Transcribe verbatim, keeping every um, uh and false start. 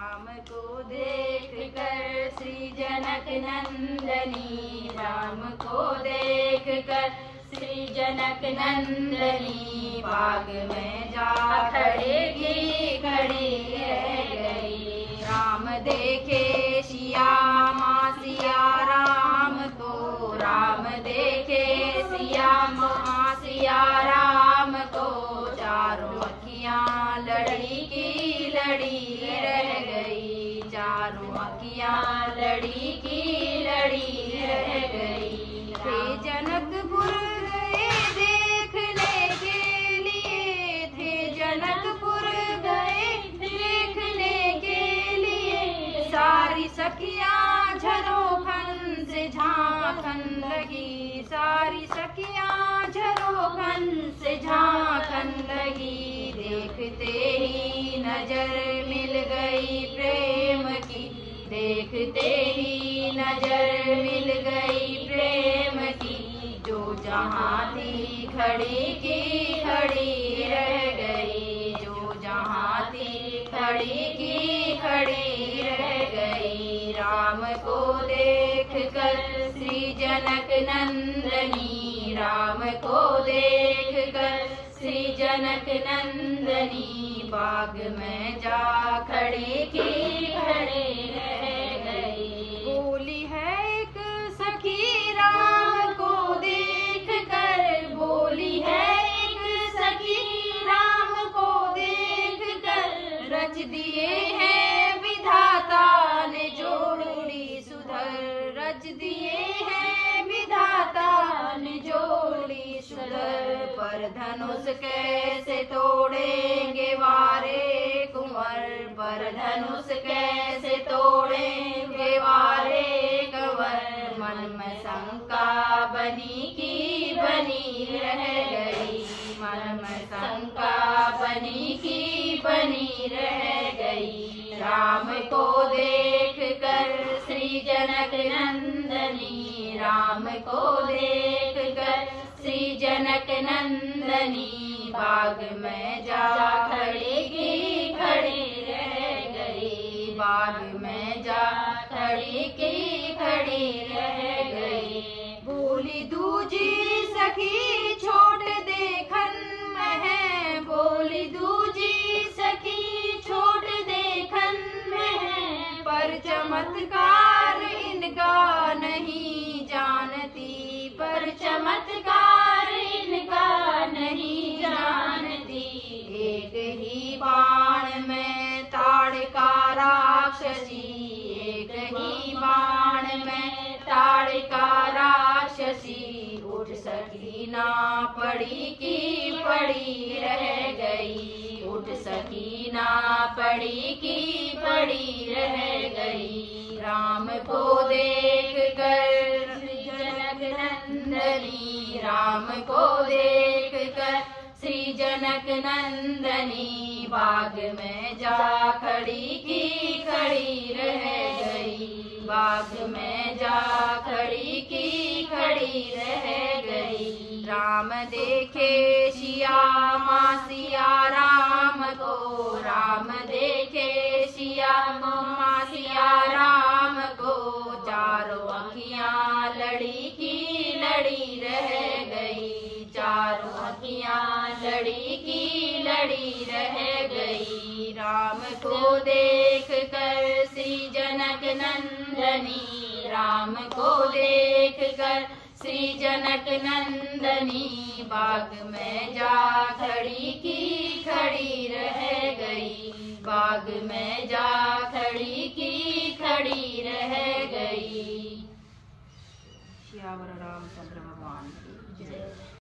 राम को देख कर श्री जनक नंदनी, राम को देख कर श्री जनक नंदनी, बाग में जा खड़े की खड़ी रह गई। राम देखे सिया माँ सिया राम को, राम देखे सिया माँ सिया राम को, चारों अखियाँ लड़ी की लड़ी रह गई, चारों अखियाँ लड़ी की लड़ी रह गई। थे जनकपुर गए देखने के लिए, थे जनकपुर गए देखने के लिए, सारी सखियाँ झरोखन से झांकन लगी, सारी सखियाँ झरोखन से झांकन लगी। देखते ही नजर मिल गई प्रेम की, देखते ही नजर मिल गई प्रेम की, जो जहाँ थी खड़ी की खड़ी रह गई, जो जहाँ थी खड़ी की खड़ी रह गई। राम को देख कर श्री जनक नंदनी, राम को देख कर श्री जनक नंदनी, बाग में जा खड़ी की खड़ी रह गई। बोली है एक सखी राम को देख कर, बोली है एक सखी राम को देख कर, रच दिए हैं विधाता ने जोड़ी सुधर, रच दिए हैं विधाता ने जोड़ी सुधर। पर धनुष कैसे तोड़ेंगे वारे कुंवर, पर धनुष कैसे तोड़ेंगे वारे कुंवर, मन में शंका बनी की बनी रह गई, मन में शंका बनी की बनी रह गई। राम को देख कर श्री जनक नंदनी, राम को देख कर श्री जनक नंदनी, बाग में जा खड़ी की खड़ी रह गई, बाग में जा खड़ी की खड़ी रह गई। बोली दूजी सखी छोट देखन में है, बोली दूजी सखी छोट देखन में है, पर चमत्कार इनका नहीं जानती, पर चमत्कार इनका नहीं जानती। एक ही बाण में ताड़का राक्षसी, एक ही बाण में ताड़का राक्षसी, उठ सकी ना पड़ी की पड़ी रह गई, उठ सकी ना पड़ी की पड़ी रह गई। राम को देख कर जनक नंदनी, राम को देख कर श्री जनक नंदनी, बाग में जा खड़ी की खड़ी रह गई, बाग में जा खड़ी की खड़ी रह गई। राम देखे सिया माँ सिया राम को, राम देखे सिया माँ सिया राम को, चारों अखियाँ लड़ी की लड़ी रह गई, चारों अखियाँ लड़ी की लड़ी रह गई। राम को देख कर श्री जनक नंदनी, राम को देख कर श्री जनक नंदनी, बाग में जा खड़ी की खड़ी रह गई, बाग में जा खड़ी की खड़ी रह गई। श्यावर रामचंद्र भगवान की जय।